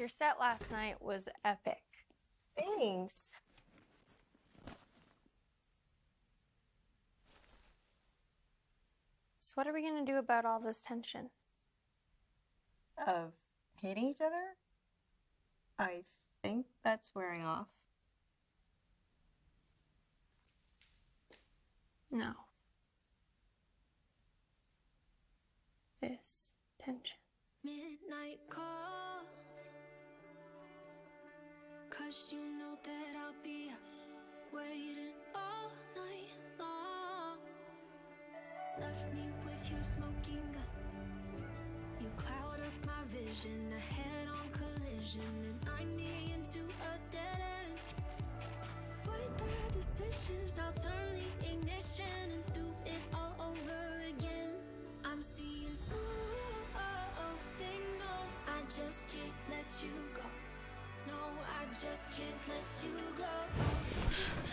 Your set last night was epic. Thanks. So what are we going to do about all this tension? Of hating each other? I think that's wearing off. No. This tension. Midnight calls, 'cause you know that I'll be up waiting all night long. Left me with your smoking gun. You cloud up my vision, a head-on collision, and I knee into a dead end. Fight bad decisions, I'll turn the ignition and do it all over again. I'm seeing smoke signals. I just can't let you go. No, I just can't let you go.